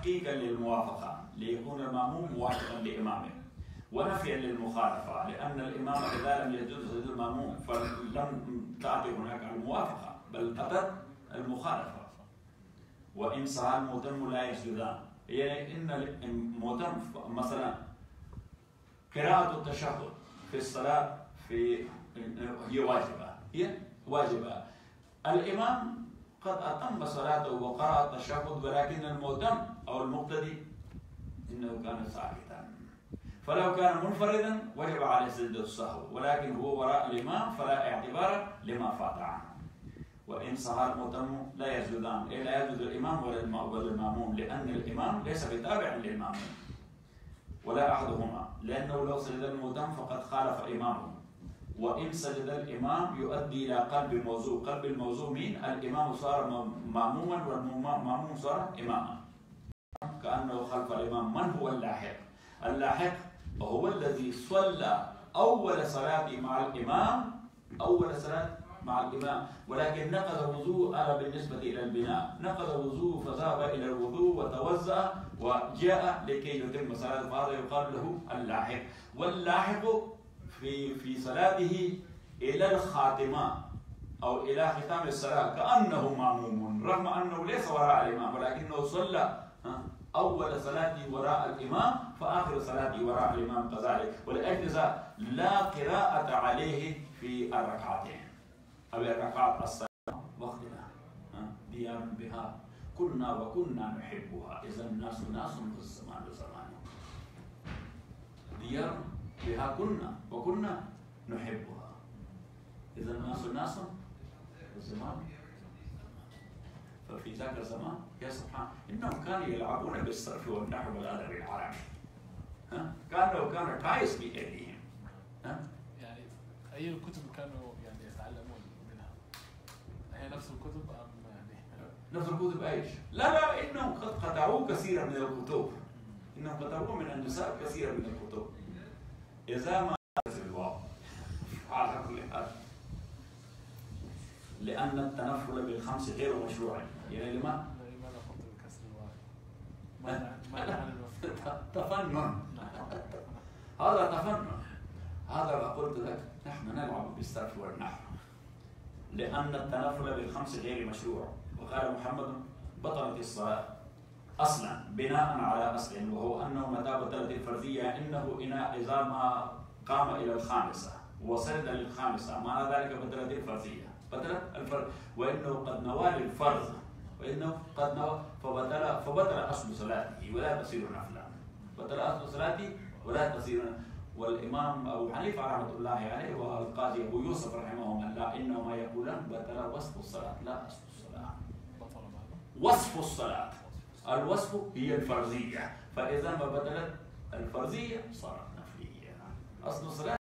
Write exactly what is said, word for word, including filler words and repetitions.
تحقيقا للموافقة ليكون المأموم موافقا لإمامه، ونفيا للمخالفة لأن الإمام إذا لم يجوز للمأموم فلم تعطي هناك الموافقة بل أتت المخالفة. وإن سعى المؤتم لا يسجدان، يعني إن المؤتم مثلا قراءة التشهد في الصلاة في هي واجبة، هي واجبة. الإمام قد أتم صلاته وقرأ التشهد، ولكن المؤتم أو المقتدي إنه كان ساكتا، فلو كان منفردا وجب عليه سجدة السهو، ولكن هو وراء الإمام فلا اعتبار لما فات عنه. وإن سهى المؤتم لا يسجدان، إيه لا يسجد الإمام ولا المأموم، لأن الإمام ليس بتابع للمأموم ولا أحدهما، لأنه لو سجد المؤتم فقد خالف إمامه. وإن سجد الإمام يؤدي إلى قلب الموضوع، قلب الموضوع مين؟ الإمام صار مأموما والمأموم صار إماما، كأنه خلف الإمام. من هو اللاحق؟ اللاحق هو الذي صلى أول صلاة مع الإمام، أول صلاة مع الإمام، ولكن نقض الوضوء. أنا بالنسبة إلى البناء نقض الوضوء فذهب إلى الوضوء وتوضأ وجاء لكي يتم صلاته، فهذا يقال له اللاحق. واللاحق في في صلاته إلى الخاتمة أو إلى ختام الصلاة كأنه مأموم، رغم أنه ليس وراء الإمام، ولكنه صلى أول صلاتي وراء الإمام فآخر صلاتي وراء الإمام كذلك. ولأجل ذلك لا قراءة عليه في الركعتين أو الركعات الصلاة وقتنا ديار بها كنا وكنا نحبها، إذا الناس ناس والزمان زمان. ديار بها كنا وكنا نحبها، إذا الناس ناس والزمان. ففي ذاك الزمان يا سبحان إنهم كانوا يلعبون بالصرف والنحو والأدب العربي، ها كانوا كانوا تايس بأيديهم. ها يعني أي الكتب كانوا يعني يتعلمون منها؟ هي نفس الكتب أم يعني نفس الكتب ايش؟ لا لا انهم قد قطعوا كثيرا من الكتب، انهم قطعوا من النساء كثيرا من الكتب. اذا ما الواو على كل حال، لان التنفل بالخمس غير مشروع. يعني لما؟ لماذا قلت بكسر الواو؟ ماذا عن تفنن. هذا تفنن. هذا ما قلت لك نحن نلعب بالصرف والنحو، لأن التنفل بالخمس غير مشروع. وقال محمد بطلت الصلاة أصلا بناء على أصل، وهو أنه متى بطلت الفرضية إنه إذا ما قام إلى الخامسة وصل للخامسة معنى ذلك بطلت الفرضية، بطلت الفرض، وإنه قد نوى الفرض، وإنه قد نوى فبطل فبطل أصل صلاته ولا تصير نفلا، بطل أصل صلاته ولا تصير. والإمام أبو حنيفة رحمة الله عليه والقاضي أبو يوسف رحمهم الله إنهما يقولان بطل وصف الصلاة لا أصل الصلاة. وصف الصلاة، الوصف هي الفرضية، فإذا ما بطلت الفرضية صارت نفلية. أصل الصلاة